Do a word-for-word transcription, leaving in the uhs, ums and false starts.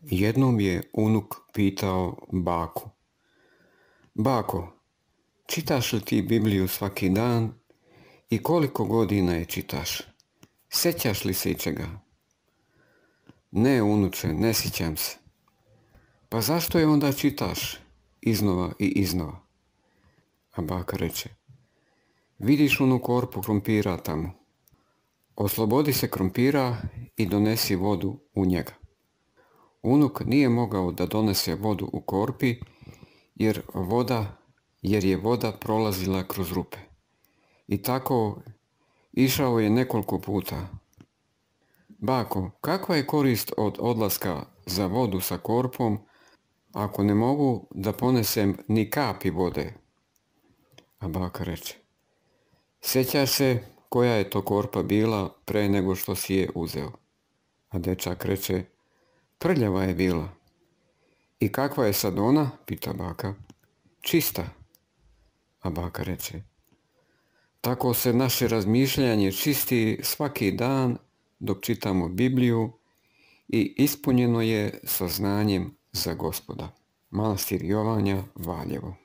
Jednom je unuk pitao baku: Bako, čitaš li ti Bibliju svaki dan i koliko godina je čitaš? Sjećaš li se ičega? Ne, unuče, ne sjećam se. Pa zašto je onda čitaš iznova i iznova? A baka reče: vidiš onu korpu krompira tamo. Oslobodi se krompira i donesi vodu u njega. Unuk nije mogao da donese vodu u korpi jer voda, jer je voda prolazila kroz rupe. I tako išao je nekoliko puta. Bako, kakva je korist od odlaska za vodu sa korpom ako ne mogu da ponesem ni kapi vode? A baka reče: sjećaš se koja je to korpa bila pre nego što si je uzeo? A dečak reče: prljava je bila. I kakva je sad ona? Pita baka. Čista. A baka reče: tako se naše razmišljanje čisti svaki dan dok čitamo Bibliju i ispunjeno je sa znanjem za Gospoda. Manastir Jovanja, Valjevo.